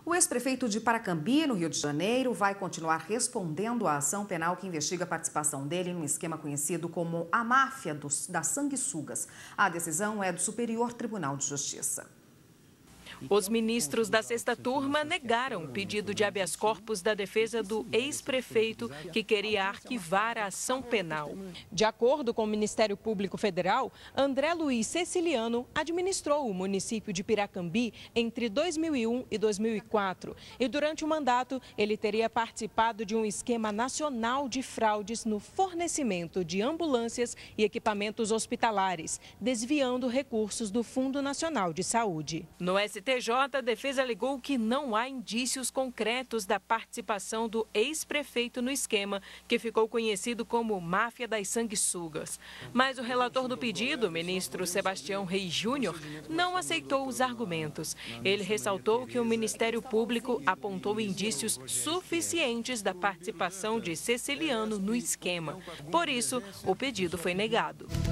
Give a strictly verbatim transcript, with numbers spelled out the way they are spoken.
O ex-prefeito de Paracambi, no Rio de Janeiro, vai continuar respondendo à ação penal que investiga a participação dele num esquema conhecido como a máfia dos, das sanguessugas. A decisão é do Superior Tribunal de Justiça. Os ministros da sexta turma negaram o pedido de habeas corpus da defesa do ex-prefeito, que queria arquivar a ação penal. De acordo com o Ministério Público Federal, André Luiz Ceciliano administrou o município de Piracambi entre dois mil e um e dois mil e quatro. E durante o mandato, ele teria participado de um esquema nacional de fraudes no fornecimento de ambulâncias e equipamentos hospitalares, desviando recursos do Fundo Nacional de Saúde. No S T J, a defesa alegou que não há indícios concretos da participação do ex-prefeito no esquema, que ficou conhecido como Máfia das Sanguessugas. Mas o relator do pedido, o ministro Sebastião Reis Júnior, não aceitou os argumentos. Ele ressaltou que o Ministério Público apontou indícios suficientes da participação de Ceciliano no esquema. Por isso, o pedido foi negado.